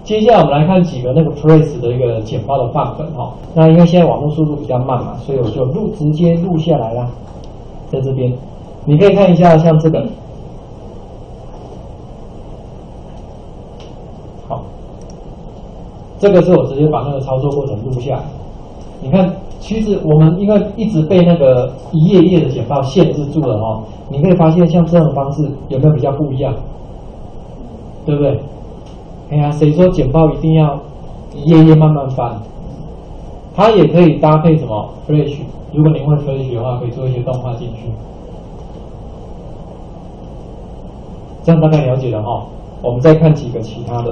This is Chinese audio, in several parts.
接下来我们来看几个那个 Press 的一个简报的范本哈。那因为现在网络速度比较慢嘛，所以我就直接录下来啦，在这边你可以看一下，像这个，好，这个是我直接把那个操作过程录下来。你看，其实我们因为一直被那个一页页的简报限制住了哈，你可以发现像这种方式有没有比较不一样，对不对？哎呀，谁说简报一定要一页页慢慢翻？它也可以搭配什么 Flash， 如果您会 Flash 的话，可以做一些动画进去。这样大概了解了哈。我们再看几个其他的。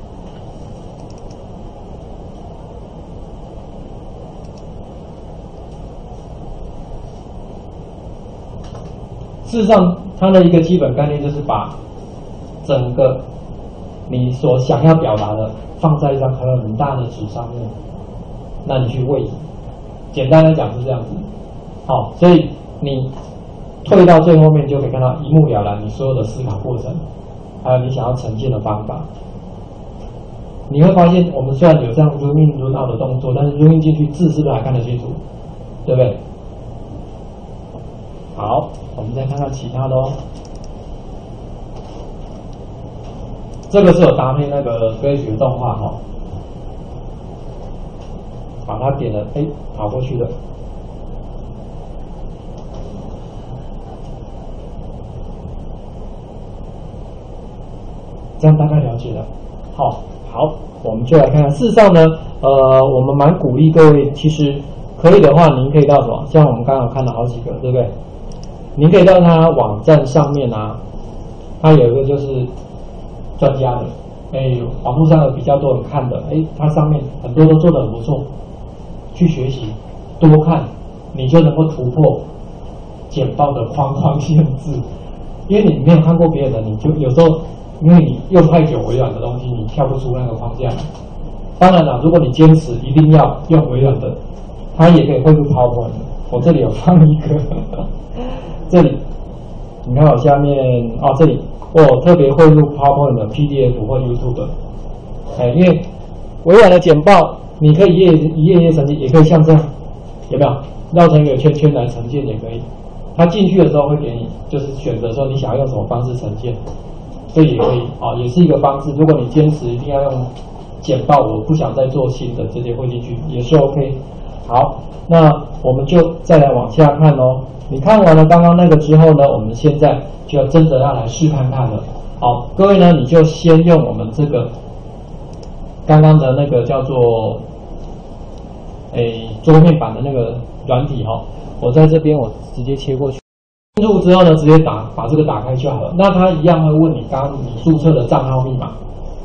事实上，它的一个基本概念就是把整个你所想要表达的放在一张很大的纸上面，那你去位移。简单来讲是这样子。好，所以你退到最后面就可以看到一目了然你所有的思考过程，还有你想要呈现的方法。你会发现，我们虽然有这样 zoom in zoom out 的动作，但是 zoom in 进去字是不是还看得清楚？对不对？好，我们再看看其他的哦。这个是有搭配那个 Flash 的动画哈，把它点了，哎，跑过去了。这样大概了解了。好，我们就来看看。事实上呢，我们蛮鼓励各位，其实可以的话，您可以到什么？像我们刚刚看到好几个，对不对？您可以到他网站上面啊，它有一个就是专家的，网络上有比较多人看的，它上面很多都做得很不错，去学习，多看，你就能够突破简报的框限制。因为你没有看过别人的，你就有时候因为你用太久微软的东西，你跳不出那个框架。当然了，如果你坚持一定要用微软的，它也可以汇入 PowerPoint。我这里有放一个，这里你看我下面这里我特别汇入 PowerPoint 的 PDF 或 YouTube。因为微软的简报你可以一页页呈现，也可以像这样，有没有绕成一个圈圈来呈现也可以。它进去的时候会给你就是选择说你想要用什么方式呈现，这也可以也是一个方式。如果你坚持一定要用简报，我不想再做新的，直接汇进去也是 OK。好，那我们就再来往下看哦。你看完了刚刚那个之后呢，我们现在就要真的要来试看看了。好，各位呢，你就先用我们这个刚刚的那个叫做桌面版的那个软体哈，我在这边我直接切过去，进入之后呢，直接把这个打开就好了。那它一样会问你刚刚你注册的账号密码。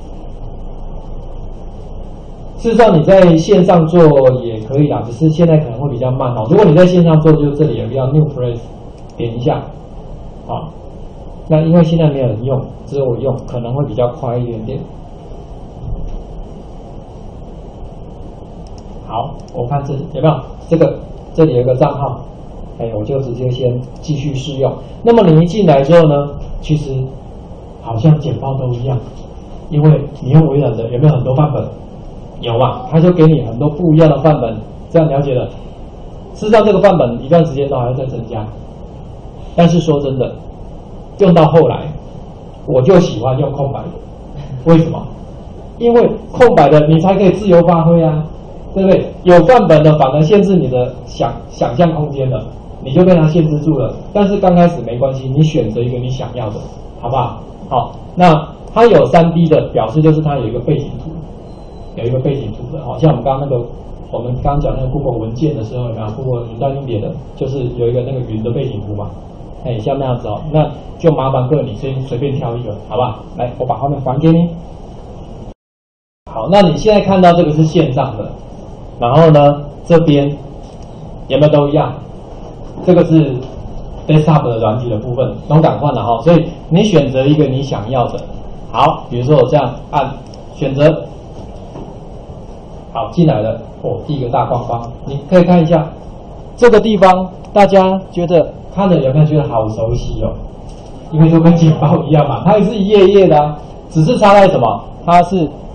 事实上，你在线上做也可以啦，只是现在可能会比较慢哦。如果你在线上做，就这里有一个叫 New Phrase， 点一下，那因为现在没有人用，只有我用，可能会比较快一点点。好，我看这有没有这里有一个账号，我就直接先继续试用。那么你一进来之后呢，其实好像简报都一样，因为你用微软的有没有很多范本？有嘛，他就给你很多不一样的范本，这样了解了。事实上，这个范本一段时间都还要再增加。但是说真的，用到后来，我就喜欢用空白的。为什么？因为空白的你才可以自由发挥啊，对不对？有范本的反而限制你的想象空间了，你就被它限制住了。但是刚开始没关系，你选择一个你想要的，好不好？好，那它有3D 的，表示就是它有一个背景图。有一个背景图的，像我们刚刚讲那个 Google 文件的时候，有没有 Google 云端硬碟的，就是有一个那个云的背景图嘛，像那样子那就麻烦各位你先随便挑一个，好不好？来，我把后面还给你。好，那你现在看到这个是线上的，然后呢，这边有没有都一样？这个是 Desktop 的软体的部分，都赶快了哈，所以你选择一个你想要的。好，比如说我这样按选择。好，进来了第一个大框框，你可以看一下这个地方，大家觉得看了有没有觉得好熟悉哦？因为都跟简报一样嘛，它也是一页一页的只是差在什么？它是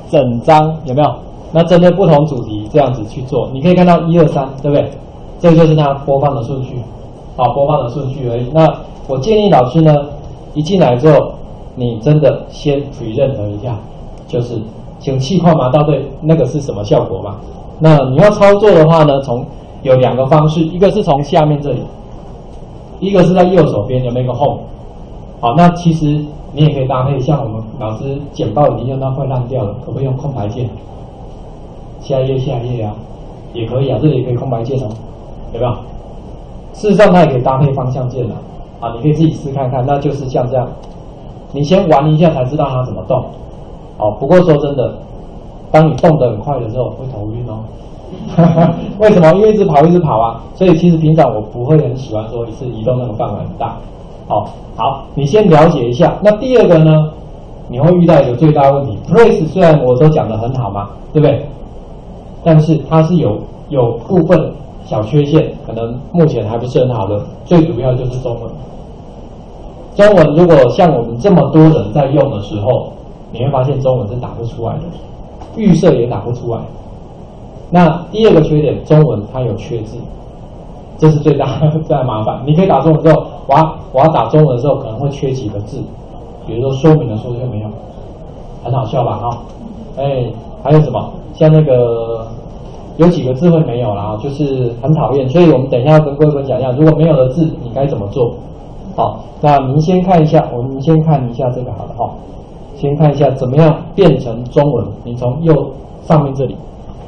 整张有没有？那针对不同主题这样子去做，你可以看到1、2、3，对不对？这个就是它播放的顺序，好，播放的顺序而已。那我建议老师呢，一进来之后，你真的先 pre-run 一下，就是请气块嘛，到底那个是什么效果嘛？那你要操作的话呢，有2个方式，一个是从下面这里，一个是在右手边有没有一个 home？ 好，那其实你也可以搭配，像我们老师简报已经用到快烂掉了，可不可以用空白键？下一页啊，也可以啊，这里也可以空白键哦，有没有？事实上它也可以搭配方向键啊，你可以自己试看看，那就是像这样，你先玩一下才知道它怎么动。好，不过说真的，当你动得很快的时候，会头晕哦。为什么？因为一直跑啊，所以其实平常我不会很喜欢说一次移动那个范围很大。好，你先了解一下。那第二个呢，你会遇到一个最大问题 ，Place 虽然我都讲得很好嘛，对不对？但是它是有部分小缺陷，可能目前还不是很好的。最主要就是中文。中文如果像我们这么多人在用的时候，你会发现中文是打不出来的，预设也打不出来。那第二个缺点，中文它有缺字，这是最大麻烦。你可以打中文之后，我要打中文的时候可能会缺几个字，比如说说明的说就没有，很好笑吧？还有什么？像那个有几个字会没有啦，就是很讨厌。所以我们等一下要跟各位分享一下，如果没有的字，你该怎么做？好，那您先看一下，我们先看一下这个好了哈。先看一下怎么样变成中文。你从上面这里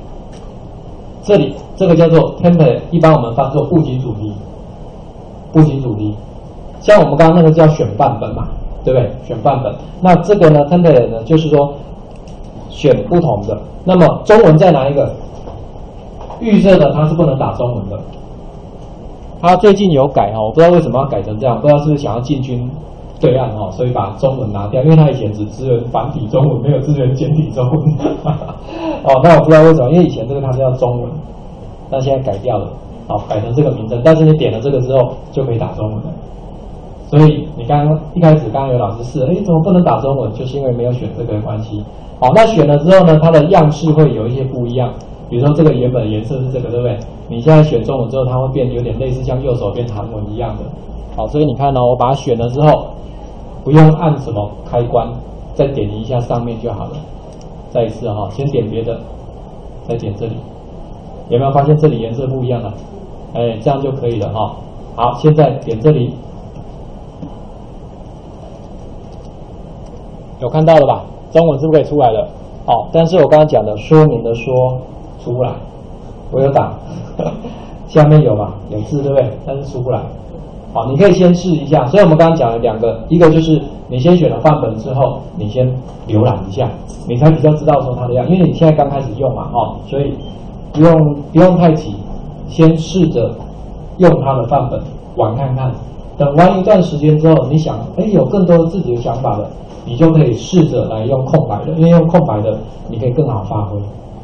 这个叫做 template， 一般我们翻作布景主题。像我们刚刚那个叫选范本嘛，对不对？选范本。那这个呢 template 呢，就是说选不同的。那么中文在哪一个？预设的它是不能打中文的。它最近有改我不知道为什么要改成这样，不知道是不是想要进军对岸所以把中文拿掉，因为它以前只支援繁体中文，没有支援简体中文。那我不知道为什么，因为以前这个它是要中文，那现在改掉了，改成这个名称，但是你点了这个之后就可以打中文了。所以你一开始有老师试了，怎么不能打中文？就是因为没有选这个的关系。好，那选了之后呢，它的样式会有一些不一样。比如说这个原本颜色是这个，对不对？你现在选中文之后，它会变有点类似像右手边韩文一样的。好，所以你看我把它选了之后，不用按什么开关，再点一下上面就好了。再一次先点别的，再点这里，有没有发现这里颜色不一样了？这样就可以了好，现在点这里，有看到了吧？中文是不是可以出来了？但是我刚刚讲的说明的说出不来，我有打，下面有吧？有字对不对？但是出不来。好，你可以先试一下。所以我们刚刚讲了2个，一个就是你先选了范本之后，你先浏览一下，你才比较知道说它的样，因为你现在刚开始用嘛，所以不用太急，先试着用它的范本玩看看。等完一段时间之后，你想，有更多自己的想法了，你就可以试着来用空白的，因为用空白的你可以更好发挥。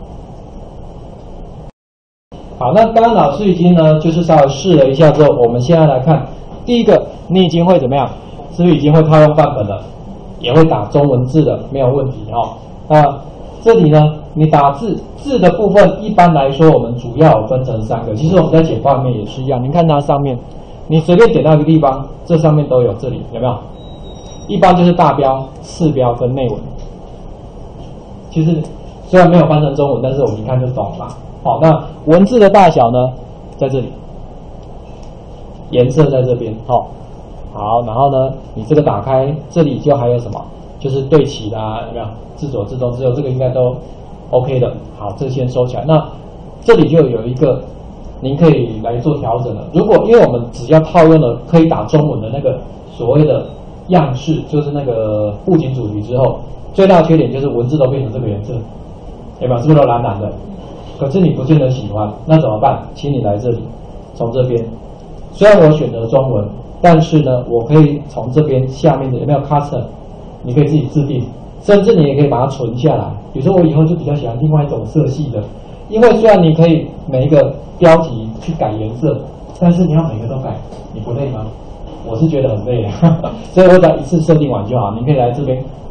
好，那刚刚老师已经呢，就是稍微试了一下之后，我们现在来看，第一个，你已经会怎么样？是不是已经会套用范本了？也会打中文字了，没有问题那这里呢，你打字的部分，一般来说我们主要分成3个。其实我们在简报里面也是一样，您看它上面，你随便点到一个地方，这上面都有，这里有没有？一般就是大标、次标跟内文。其实虽然没有翻成中文，但是我们一看就懂了。好，那文字的大小呢，在这里，颜色在这边。好，然后呢，你这个打开，这里就还有什么？就是对齐啦，有没有？自左自动自右，这个应该都 OK 的。好，这先收起来。那这里就有一个，您可以来做调整了。如果因为我们只要套用了可以打中文的那个所谓的样式，就是那个布景主题之后，最大的缺点就是文字都变成这个颜色，有没有？是不是都蓝蓝的？可是你不见得喜欢，那怎么办？请你来这里，从这边，虽然我选择中文，但是呢，我可以从这边下面的有没有 custom， 你可以自己制定，甚至你也可以把它存下来。比如说我以后就比较喜欢另外一种色系的，因为虽然你可以每一个标题去改颜色，但是你要每个都改，你不累吗？我是觉得很累所以我只要一次设定完就好。你可以来这边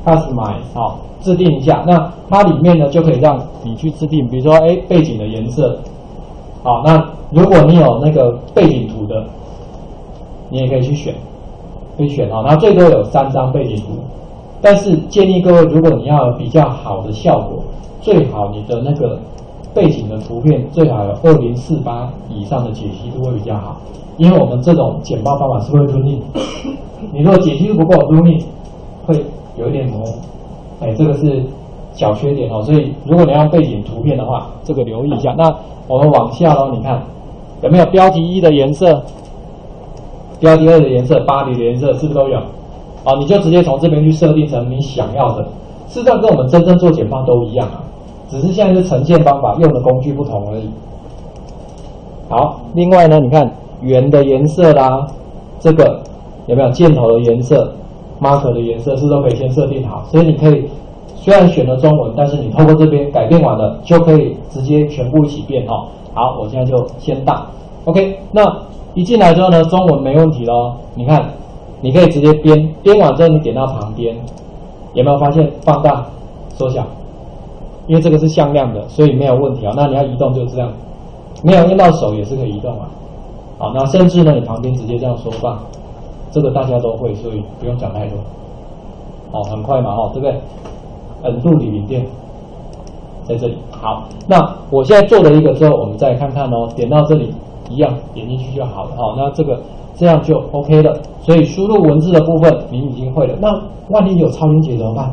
customize 制定一下，那它里面呢就可以让你去制定，比如说背景的颜色，那如果你有那个背景图的，你也可以去选，那最多有3张背景图，但是建议各位，如果你要有比较好的效果，最好你的那个背景的图片最好有2048以上的解析度会比较好，因为我们这种简报方法是会 zoom in， 你如果解析度不够 zoom in 会有一点模糊，这个是小缺点所以如果你要背景图片的话，这个留意一下。那我们往下你看有没有标题1的颜色，标题2的颜色，body的颜色是不是都有？你就直接从这边去设定成你想要的，事实上跟我们真正做简报都一样只是现在是呈现方法用的工具不同而已。好，另外呢，你看圆的颜色啦，这个有没有箭头的颜色、marker 的颜色，是不是都可以先设定好？所以你可以虽然选了中文，但是你透过这边改变完了，就可以直接全部一起变好，我现在就先大 ，OK。那一进来之后呢，中文没问题咯。你看，你可以直接编完之后，你点到旁边，有没有发现放大、缩小？因为这个是向量的，所以没有问题那你要移动就这样，没有用到手也是可以移动那甚至呢，你旁边直接这样缩放，这个大家都会，所以不用讲太多。很快嘛对不对？N 度李云店在这里。好，那我现在做了一个之后，我们再看看点到这里一样点进去就好了那这样就 OK 了。所以输入文字的部分你已经会了，那万一有超连结怎么办？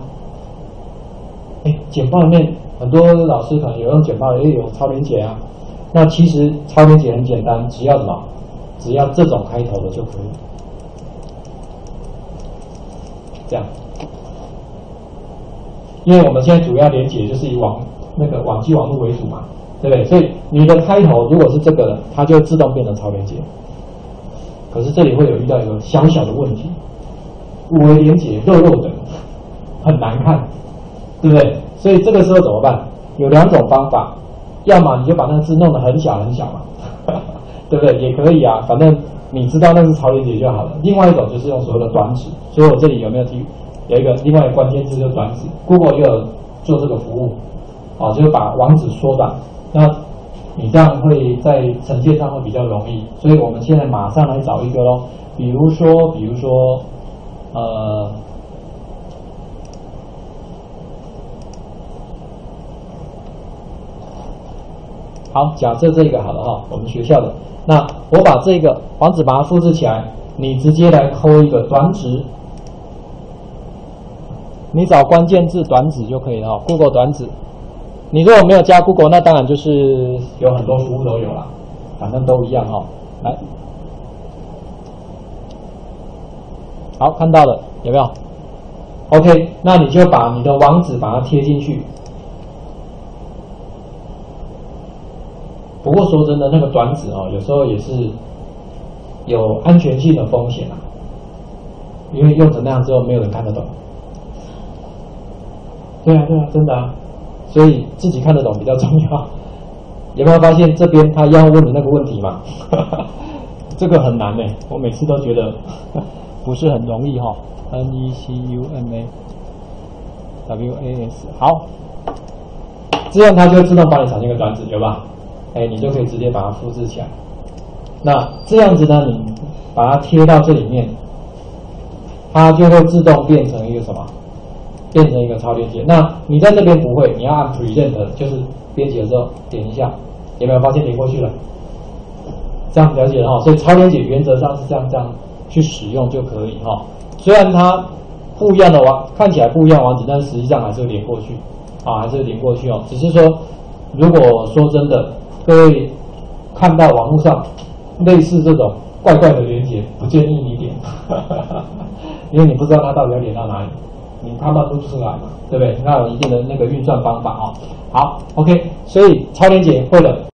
简报里面很多老师可能有用简报也有超连结那其实超连结很简单，只要什么？只要这种开头的就可以，这样。因为我们现在主要连结就是以网际网络为主嘛，对不对？所以你的开头如果是这个的，它就会自动变成超连结。可是这里会有遇到一个小小的问题，5维连结肉肉的，很难看，对不对？所以这个时候怎么办？有2种方法，要么你就把那个字弄得很小很小嘛，对不对？也可以反正你知道那是超连结就好了。另外一种就是用所谓的短指，所以我这里有没有有一个另外一个关键字就是短指 ，Google 也有做这个服务，就是把网址缩短，那你这样会在呈现上会比较容易。所以我们现在马上来找一个咯，比如说好，假设这个好了我们学校的，那我把这个网址把它复制起来，你直接来抠一个短指，你找关键字短指就可以了Google 短指。你如果没有加 Google， 那当然就是有很多服务都有啦，反正都一样来，好，看到了有没有 ？OK， 那你就把你的网址把它贴进去。不过说真的，那个短指有时候也是有安全性的风险因为用成那样之后没有人看得懂。对啊，真的所以自己看得懂比较重要。有没有发现这边他要问的那个问题嘛？这个很难我每次都觉得不是很容易NECUMAWAS 好，这样它就会自动帮你产生一个短指，有吧？你就可以直接把它复制起来。那这样子呢，你把它贴到这里面，它就会自动变成一个什么？变成一个超连结。那你在这边不会，你要按 Present， 就是编辑的时候点一下，有没有发现连过去了？这样了解了所以超连结原则上是这样去使用就可以虽然它不一样的看起来不一样的网址，但是实际上还是会连过去还是会连过去只是说，如果说真的，各位看到网络上类似这种怪怪的连结，不建议你点，因为你不知道它到底要连到哪里，你看不出来嘛，对不对？它有一定的那个运算方法好 ，OK， 所以超连结会了。